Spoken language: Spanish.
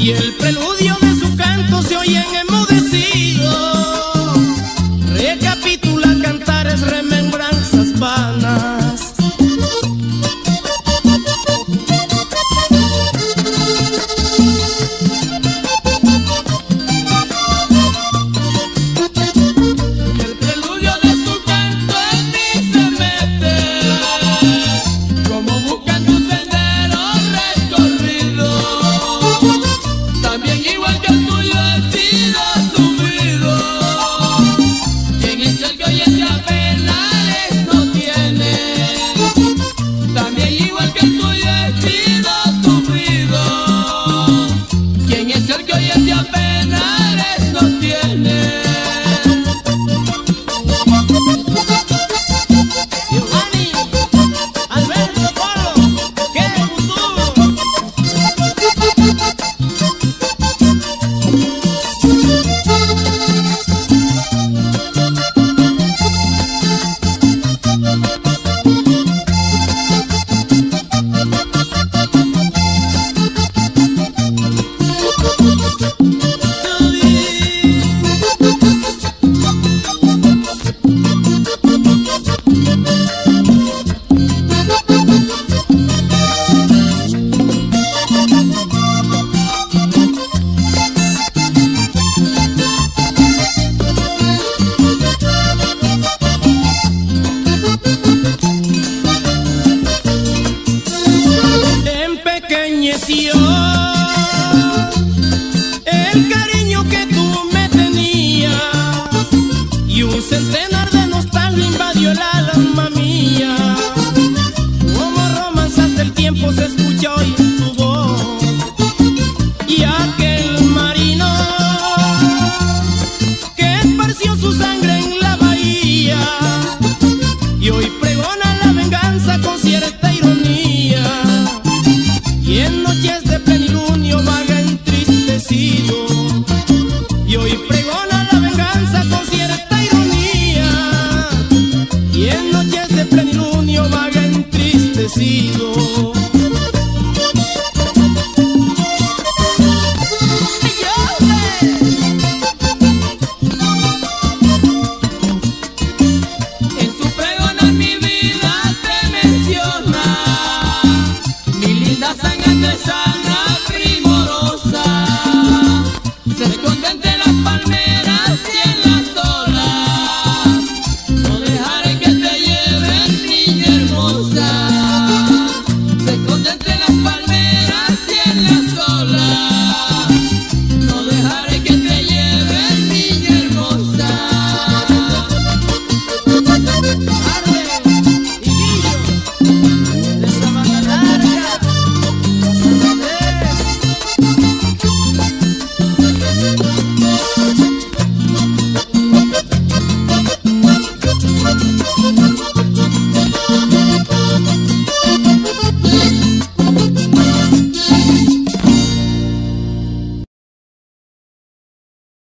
y el preludio de su canto se oye enmudecido. Recapitula cantares, remembranzas vanas. El preludio de su canto en mí se mete, como buscando un sendero recorrido. También igual que el tuyo he sido sufrido. Quien es el que hoy en día penales no tiene. También igual que el tuyo he sido sufrido. Quien es el que hoy en día penales no tiene. Giovanni, Alberto, Polo, qué futuro. Empequeñeció